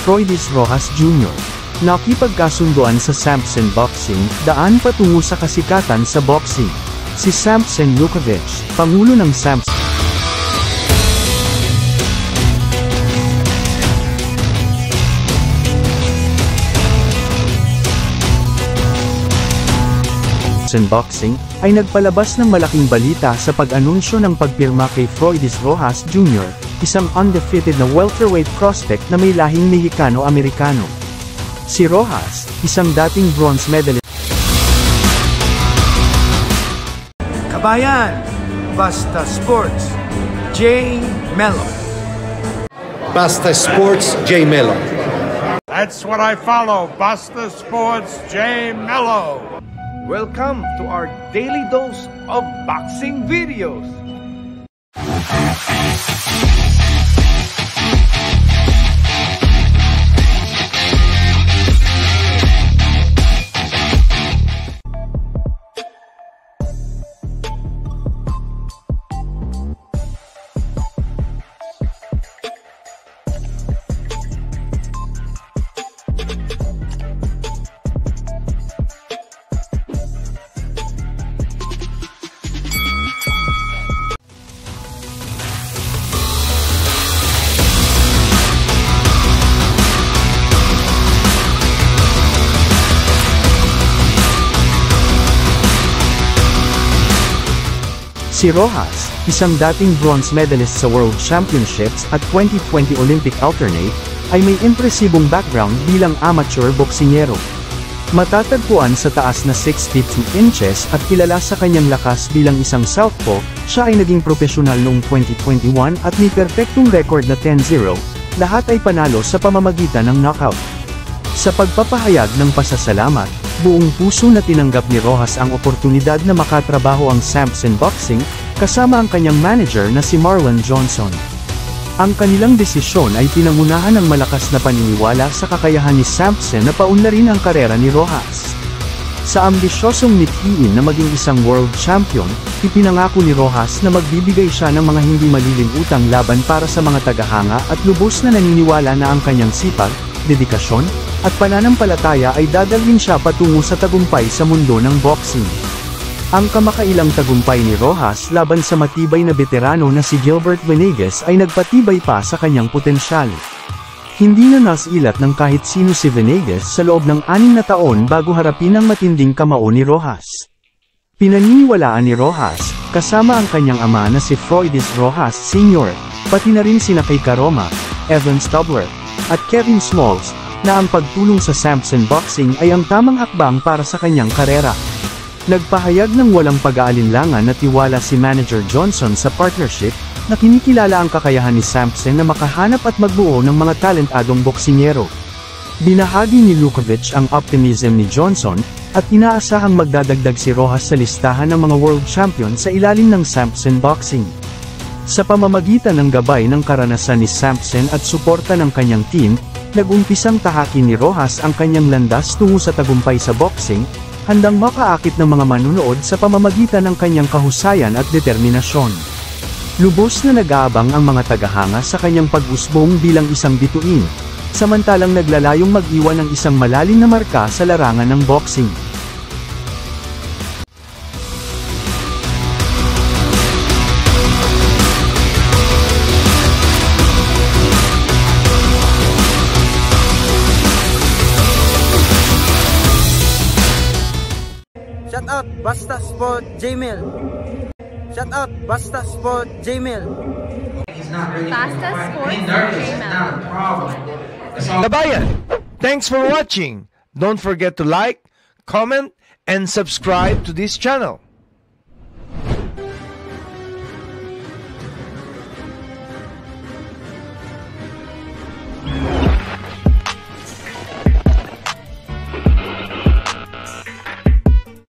Froides Rojas Jr. Nakipagkasunduan sa Sampson Boxing, daan patungo sa kasikatan sa boxing. Si Sampson Lukavich, pangulo ng Sampson Boxing, ay nagpalabas ng malaking balita sa pag-anunsyo ng pagpirma kay Froides Rojas Jr., isang undefeated na welterweight prospect na may lahing Mexicano-Amerikano. Si Rojas, isang dating bronze medalist. Kabayan, Basta Sports, J. Melo. Basta Sports, J. Melo. That's what I follow, Basta Sports, J. Melo. Welcome to our daily dose of boxing videos. Si Rojas, isang dating bronze medalist sa World Championships at 2020 Olympic alternate, ay may impresibong background bilang amateur boksingero. Matatagpuan sa taas na 6 feet 2 inches at kilala sa kanyang lakas bilang isang southpaw, siya ay naging profesional noong 2021 at may perpektong record na 10-0, lahat ay panalo sa pamamagitan ng knockout. Sa pagpapahayag ng pasasalamat, buong puso na tinanggap ni Rojas ang oportunidad na makatrabaho ang Sampson Boxing, kasama ang kanyang manager na si Marlon Johnson. Ang kanilang desisyon ay pinangunahan ng malakas na paniniwala sa kakayahan ni Sampson na paunlarin ang karera ni Rojas. Sa ambisyosong mithiin na maging isang world champion, ipinangako ni Rojas na magbibigay siya ng mga hindi malilimutang laban para sa mga tagahanga at lubos na naniniwala na ang kanyang sipag, dedikasyon, at pananampalataya ay dadalhin siya patungo sa tagumpay sa mundo ng boxing. Ang kamakailang tagumpay ni Rojas laban sa matibay na veterano na si Gilbert Venegas ay nagpatibay pa sa kanyang potensyal. Hindi na nasilat ng kahit sino si Venegas sa loob ng 6 na taon bago harapin ang matinding kamao ni Rojas. Pinaniniwalaan ni Rojas, kasama ang kanyang ama na si Froides Rojas Sr., pati na rin sina kay Karoma, Evan Stubler, at Kevin Smalls, na ang pagtulong sa Sampson Boxing ay ang tamang hakbang para sa kanyang karera. Nagpahayag ng walang pag-aalinlangan na tiwala si Manager Johnson sa partnership, na kinikilala ang kakayahan ni Sampson na makahanap at magbuo ng mga talentadong boksingero. Binahagi ni Lukavich ang optimism ni Johnson, at inaasahang magdadagdag si Rojas sa listahan ng mga world champion sa ilalim ng Sampson Boxing. Sa pamamagitan ng gabay ng karanasan ni Sampson at suporta ng kanyang team, nag-umpisang tahakin ni Rojas ang kanyang landas tungo sa tagumpay sa boxing, handang makaakit ng mga manunood sa pamamagitan ng kanyang kahusayan at determinasyon. Lubos na nag-aabang ang mga tagahanga sa kanyang pag-usbong bilang isang bituin, samantalang naglalayong mag-iwan ng isang malalim na marka sa larangan ng boxing. Shout out Basta Sport J-Mail. Shout out Basta Sport J-Mail. Basta Sport J-Mail. Kabayan, thanks for watching. Don't forget to like, comment, and subscribe to this channel.